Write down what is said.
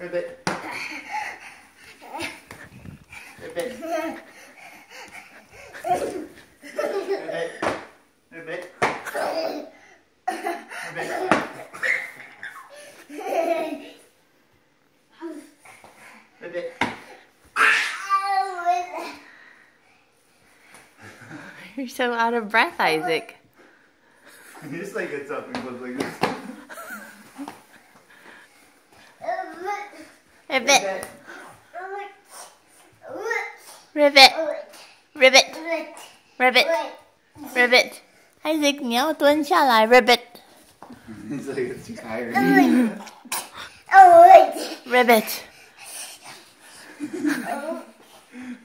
Ribbit. Ribbit. Ribbit. Ribbit. Ribbit. Ribbit. You're so out of breath, Isaac. He just like gets up and goes like this. Ribbit. Ribbit. Ribbit. Ribbit. Ribbit. Isaac, 你要蹲下来 Ribbit. He's like too tired. Ribbit.